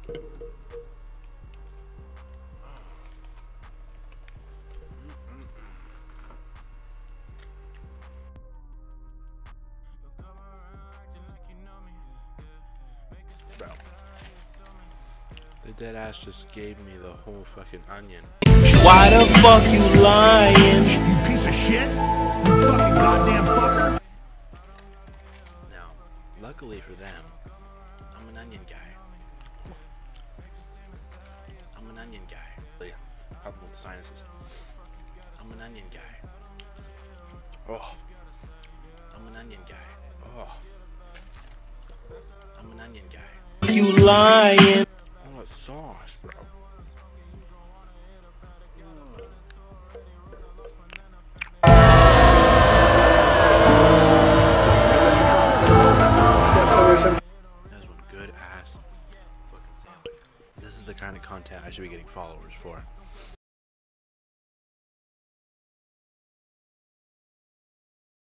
Bro, the dead ass just gave me the whole fucking onion. Why the fuck you lying? You piece of shit! You fucking goddamn fucker! Now, luckily for them, I'm an onion guy. I'm an onion guy. Help with the sinuses. I'm an onion guy. Oh. I'm an onion guy. Oh. I'm an onion guy. You lying? Oh, that sauce, bro. That is one good ass fucking sandwich. This is the kind of content I should be getting followers for.